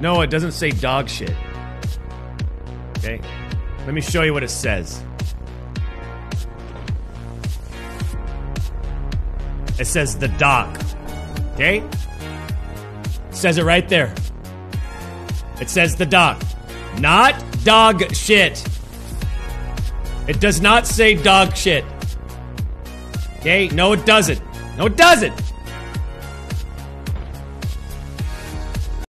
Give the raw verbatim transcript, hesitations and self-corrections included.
No, it doesn't say dog shit. Okay? Let me show you what it says. It says the dock. Okay? It says it right there. It says the dock. Not dog shit. It does not say dog shit. Okay? No, it doesn't. No, it doesn't.